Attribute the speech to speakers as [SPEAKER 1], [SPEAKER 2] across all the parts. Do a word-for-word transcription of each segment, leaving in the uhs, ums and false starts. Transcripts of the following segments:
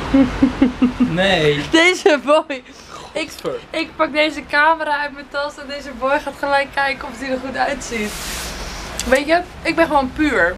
[SPEAKER 1] Nee.
[SPEAKER 2] Deze boy. Ik, ik pak deze camera uit mijn tas en deze boy gaat gelijk kijken of hij er goed uitziet. Weet je, ik ben gewoon puur.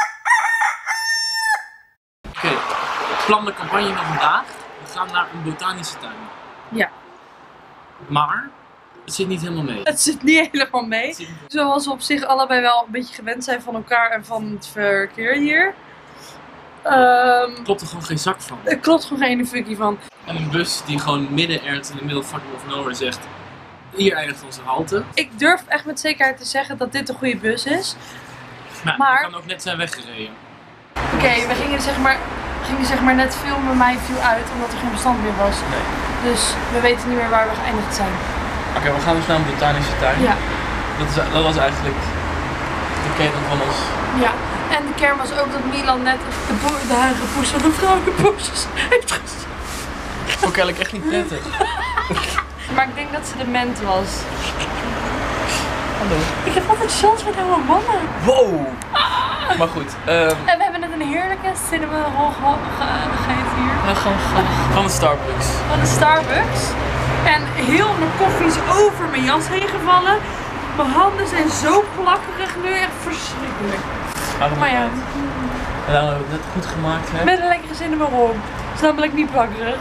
[SPEAKER 1] Oké, okay. Plan de campagne van vandaag. We gaan naar een botanische tuin.
[SPEAKER 2] Ja.
[SPEAKER 1] Maar het zit niet helemaal mee.
[SPEAKER 2] Het zit niet helemaal mee. Niet... Zoals we op zich allebei wel een beetje gewend zijn van elkaar en van het verkeer hier. Um,
[SPEAKER 1] klopt er gewoon geen zak van.
[SPEAKER 2] Er klopt gewoon geen fuckie van.
[SPEAKER 1] En een bus die gewoon midden ergens in de middle fucking of nowhere zegt: hier eindigt onze halte.
[SPEAKER 2] Ik durf echt met zekerheid te zeggen dat dit een goede bus is.
[SPEAKER 1] Nou, maar die kan ook net zijn weggereden.
[SPEAKER 2] Oké, okay, we gingen zeg maar, gingen zeg maar net filmen, mij viel uit omdat er geen bestand meer was.
[SPEAKER 1] Nee.
[SPEAKER 2] Dus we weten niet meer waar we geëindigd zijn.
[SPEAKER 1] Oké, okay, we gaan dus naar een botanische tuin.
[SPEAKER 2] Ja.
[SPEAKER 1] Dat, is, dat was eigenlijk de kern van ons.
[SPEAKER 2] Ja. En de kern was ook dat Milan net de, de huidige poes van de vrouwenpoesjes heeft gezien.
[SPEAKER 1] Vond ik eigenlijk echt niet prettig.
[SPEAKER 2] Maar ik denk dat ze dement was.
[SPEAKER 1] Hallo.
[SPEAKER 2] Ik heb altijd chance met oude mannen.
[SPEAKER 1] Wow. Ah. Maar goed. Um...
[SPEAKER 2] En we hebben net een heerlijke cinnamon roll gegeten hier.
[SPEAKER 1] Van de Starbucks.
[SPEAKER 2] Van de Starbucks. En heel mijn koffie is over mijn jas heen gevallen. Mijn handen zijn zo plakkerig nu, echt verschrikkelijk.
[SPEAKER 1] Waarom
[SPEAKER 2] maar ja.
[SPEAKER 1] En dan hebben we het net goed gemaakt, hè?
[SPEAKER 2] Met een lekkere cinnamon roll. Is namelijk niet plakkerig.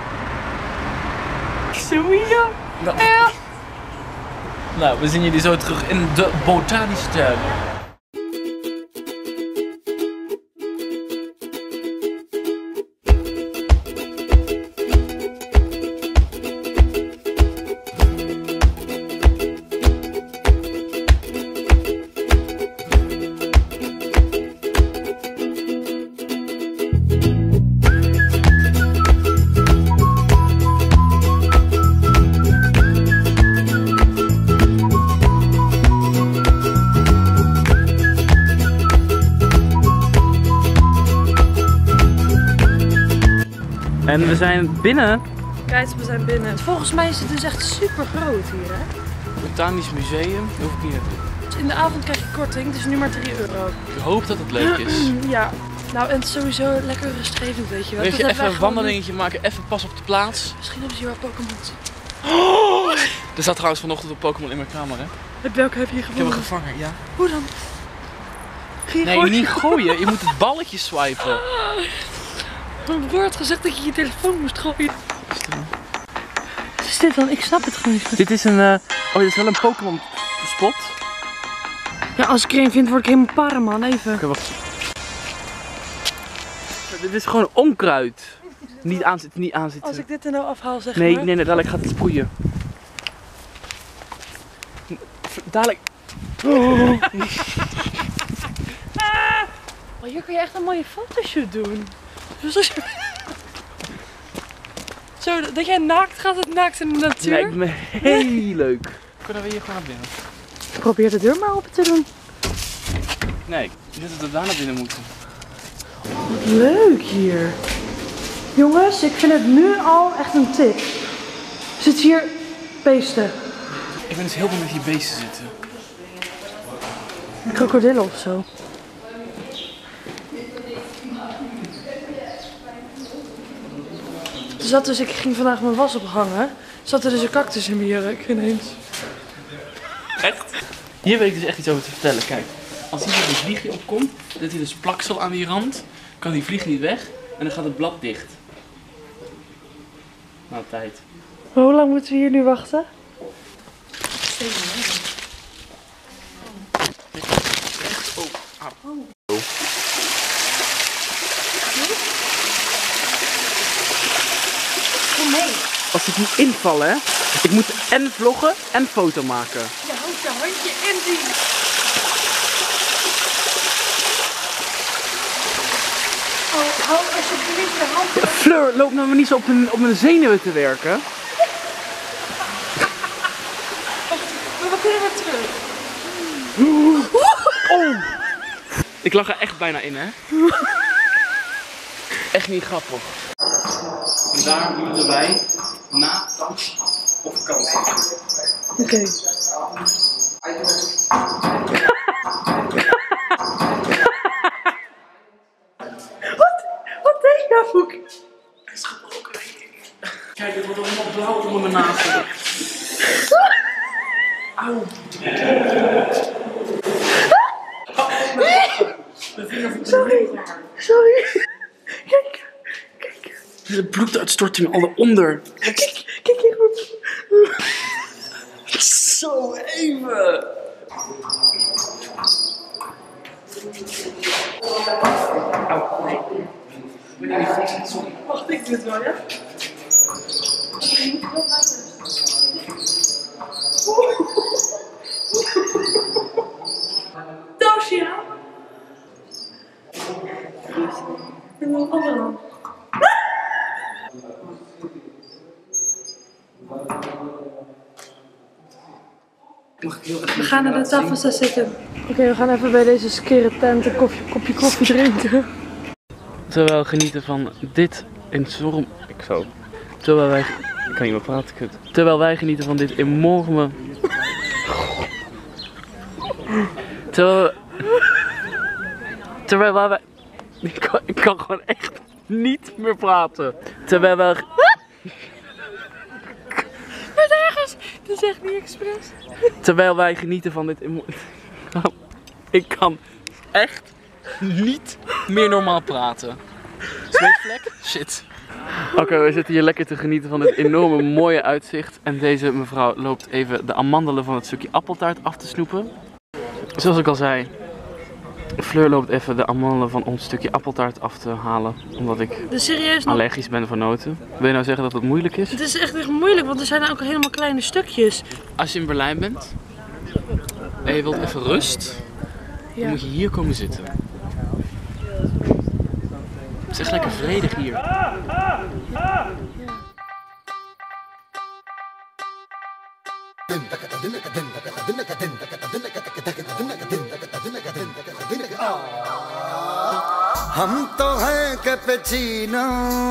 [SPEAKER 2] Sowieso.
[SPEAKER 1] Nou.
[SPEAKER 2] Ja.
[SPEAKER 1] Nou, we zien jullie zo terug in de botanische tuin. En we zijn binnen.
[SPEAKER 2] Kijk, we zijn binnen. Volgens mij is het dus echt super groot hier, hè?
[SPEAKER 1] Botanisch museum, daar hoef ik niet naartoe.
[SPEAKER 2] In de avond krijg je korting, dus nu maar drie euro.
[SPEAKER 1] Ik hoop dat het leuk is.
[SPEAKER 2] Ja, nou en het is sowieso lekker rustgevend, weet je wel.
[SPEAKER 1] Weet je, even een wandelingetje maken, even pas op de plaats.
[SPEAKER 2] Misschien hebben ze hier wel Pokémon.
[SPEAKER 1] Oh! Er zat trouwens vanochtend een Pokémon in mijn kamer, hè?
[SPEAKER 2] Welke heb je gevonden?
[SPEAKER 1] Ik heb hem gevangen, ja.
[SPEAKER 2] Hoe dan?
[SPEAKER 1] Nee, gooien? Niet gooien. Je moet het balletje swipen.
[SPEAKER 2] Mijn broer had gezegd dat je je telefoon moest gooien. Wat is dit dan? Ik snap het gewoon niet.
[SPEAKER 1] Dit is een... Uh... Oh, dit is wel een Pokémon spot.
[SPEAKER 2] Ja, als ik er een vind, word ik helemaal para, man. Even.
[SPEAKER 1] Oké, wacht. Dit is gewoon onkruid. Niet aanzitten, niet aanzitten.
[SPEAKER 2] Als ik dit er nou afhaal, zeg
[SPEAKER 1] nee,
[SPEAKER 2] maar.
[SPEAKER 1] Nee, nee, dadelijk gaat het sproeien. Dadelijk... Oh.
[SPEAKER 2] Oh, hier kun je echt een mooie fotoshoot doen. Zo, dat jij naakt gaat, het naakt in de natuur.
[SPEAKER 1] Lijkt me heel leuk. Kunnen we hier gewoon naar binnen?
[SPEAKER 2] Probeer de deur maar open te doen.
[SPEAKER 1] Nee, ik denk dat we daar naar binnen moeten.
[SPEAKER 2] Wat leuk hier. Jongens, ik vind het nu al echt een tip. Zit hier beesten?
[SPEAKER 1] Ik ben dus heel bang dat hier beesten zitten.
[SPEAKER 2] Krokodillen of zo. Er zat dus, ik ging vandaag mijn was ophangen. Zat er dus een cactus in mijn jurk ineens.
[SPEAKER 1] Echt? Hier weet ik dus echt iets over te vertellen. Kijk, als hier een vliegje opkomt, dat hij dus plaksel aan die rand, kan die vlieg niet weg en dan gaat het blad dicht. Na tijd.
[SPEAKER 2] Hoe lang moeten we hier nu wachten?
[SPEAKER 1] Echt? Oh, oh.
[SPEAKER 2] Oh nee.
[SPEAKER 1] Als ik moet invallen, hè? Ik moet en vloggen en foto maken.
[SPEAKER 2] Je houdt je handje in die. Oh, hou alsjeblieft je hand.
[SPEAKER 1] Ja, Fleur, loop nou maar niet zo op mijn, op mijn zenuwen te werken.
[SPEAKER 2] We kunnen weer terug.
[SPEAKER 1] Oh! Ik lag er echt bijna in, hè? Echt niet grappig. En daar moeten wij na vakantie op vakantie.
[SPEAKER 2] Oké. Okay. Wat? Wat deed je, Foek?
[SPEAKER 1] Kijk, het wordt allemaal blauw onder mijn nagel. Auw.
[SPEAKER 2] Sorry, sorry. Kijk, kijk.
[SPEAKER 1] De bloeduitstorting al eronder.
[SPEAKER 2] Kijk, kijk hier goed.
[SPEAKER 1] Zo even. Auw, nee. Sorry.
[SPEAKER 2] Wacht, ik doe het wel, ja? Doosje, ja? En dan andere hand. We gaan aan de tafel staan zitten. Oké, okay, we gaan even bij deze skere tent een kopje, kopje koffie drinken.
[SPEAKER 1] Terwijl we genieten van dit enorm... Ik zo. Terwijl wij... Ik kan niet meer praten, kut. Terwijl wij genieten van dit enorme... Terwijl we... Terwijl wij... Ik kan, ik kan gewoon echt niet meer praten. Terwijl wij...
[SPEAKER 2] Dat is ergens. Dat is echt niet expres.
[SPEAKER 1] Terwijl wij genieten van dit... Ik kan echt niet meer normaal praten. Zweetvlek? Shit. Oké, okay, we zitten hier lekker te genieten van dit enorme mooie uitzicht. En deze mevrouw loopt even de amandelen van het stukje appeltaart af te snoepen. Zoals ik al zei, Fleur loopt even de amandelen van ons stukje appeltaart af te halen. Omdat ik
[SPEAKER 2] dus serieus nog...
[SPEAKER 1] allergisch ben voor noten. Wil je nou zeggen dat het moeilijk is?
[SPEAKER 2] Het is echt, echt moeilijk, want er zijn ook helemaal kleine stukjes.
[SPEAKER 1] Als je in Berlijn bent en je wilt even rust, ja. Dan moet je hier komen zitten. Het is echt lekker vredig hier.
[SPEAKER 3] हम तो हैं कैपेचिनो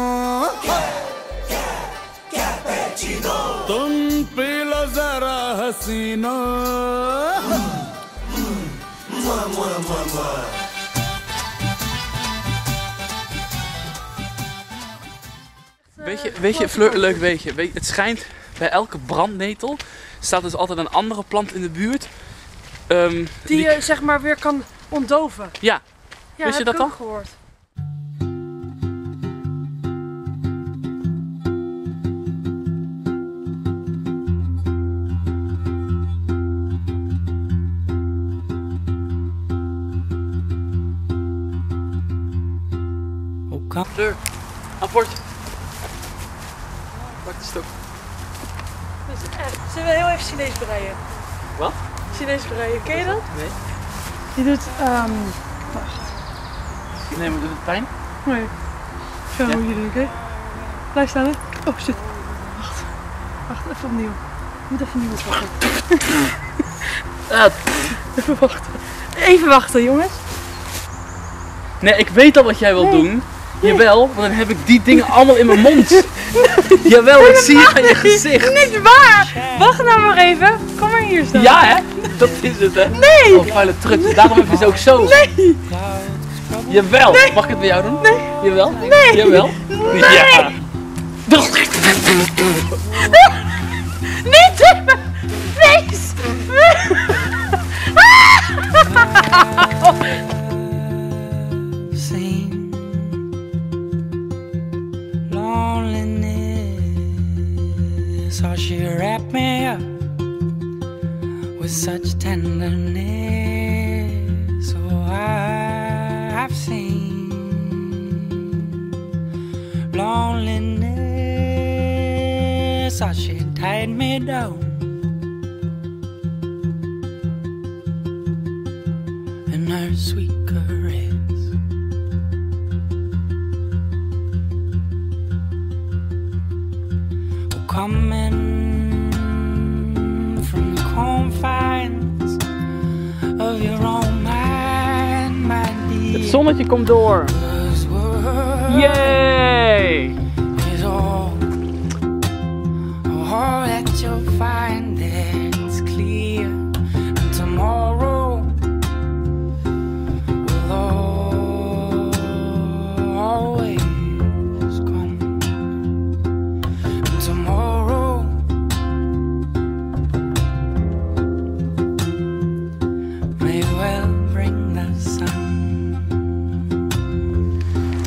[SPEAKER 3] तुम P low जरा हसीनो
[SPEAKER 1] Weet je, weet je, Fleur, leuk weetje. Weet je, het schijnt bij elke brandnetel staat dus altijd een andere plant in de buurt. Um,
[SPEAKER 2] die je die... zeg maar weer kan ontdoven.
[SPEAKER 1] Ja.
[SPEAKER 2] Ja,
[SPEAKER 1] wist je dat
[SPEAKER 2] dan?
[SPEAKER 1] dan?
[SPEAKER 2] Gehoord.
[SPEAKER 1] Fleur, apport. Pak de stok.
[SPEAKER 2] Dat is echt. Zullen we heel even Chinees breien?
[SPEAKER 1] Wat?
[SPEAKER 2] Chinees breien, ken je dat?
[SPEAKER 1] Nee.
[SPEAKER 2] Je doet, um... wacht.
[SPEAKER 1] Nee, maar doet het pijn?
[SPEAKER 2] Nee. Zo ja. Moet je doen, oké? Okay? Blijf staan, hè? Oh shit. Wacht. Wacht, even opnieuw. Ik moet even nieuw pakken.
[SPEAKER 1] uh.
[SPEAKER 2] Even wachten. Even wachten, jongens.
[SPEAKER 1] Nee, ik weet al wat jij wil
[SPEAKER 2] nee.
[SPEAKER 1] doen. Nee. Jawel, want dan heb ik die dingen allemaal in mijn mond. Nee. Jawel, ik zie het aan je gezicht.
[SPEAKER 2] Niet waar! Wacht nou maar even. Kom maar hier staan.
[SPEAKER 1] Ja hè? Dat is het hè?
[SPEAKER 2] Nee!
[SPEAKER 1] Oh, vuile trut. Nee. Daarom heb je ze ook zo.
[SPEAKER 2] Nee!
[SPEAKER 1] Jawel!
[SPEAKER 2] Nee.
[SPEAKER 1] Mag ik het bij jou doen?
[SPEAKER 2] Nee!
[SPEAKER 1] Jawel?
[SPEAKER 2] Nee!
[SPEAKER 1] Jawel?
[SPEAKER 2] Nee!
[SPEAKER 1] Ja!
[SPEAKER 2] Niet in mijn face!
[SPEAKER 4] So she wrapped me up with such tenderness. Oh, I've seen loneliness. So she tied me down in her sweet caress. Oh, coming from the confines of your own mind, my dear.
[SPEAKER 1] Het zonnetje komt door. Yay!
[SPEAKER 4] Is all, all that you'll find that's clear. And tomorrow will always come. And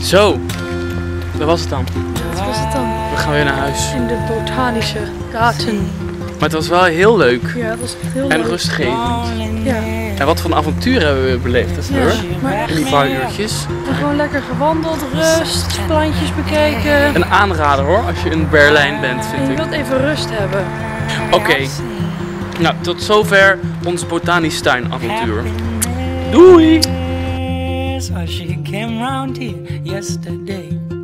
[SPEAKER 1] Zo, dat was het dan.
[SPEAKER 2] Wat was het dan?
[SPEAKER 1] We gaan weer naar huis.
[SPEAKER 2] In de botanische garten.
[SPEAKER 1] Maar het was wel heel leuk.
[SPEAKER 2] Ja, dat was echt heel
[SPEAKER 1] En
[SPEAKER 2] leuk.
[SPEAKER 1] rustgevend.
[SPEAKER 2] Ja.
[SPEAKER 1] En wat voor een avontuur hebben we beleefd, hè,
[SPEAKER 2] Ja,
[SPEAKER 1] hoor.
[SPEAKER 2] maar
[SPEAKER 1] In die paar uurtjes.
[SPEAKER 2] we hebben gewoon lekker gewandeld, rust, plantjes bekeken.
[SPEAKER 1] Een aanrader hoor, als je in Berlijn bent,
[SPEAKER 2] En
[SPEAKER 1] vind
[SPEAKER 2] je
[SPEAKER 1] ik.
[SPEAKER 2] wilt even rust hebben.
[SPEAKER 1] Oké, nou tot zover ons botanisch tuinavontuur. Doei!
[SPEAKER 4] So she came round here yesterday.